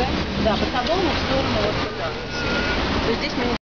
Да, по Садовому в сторону вот сюда. То есть здесь мы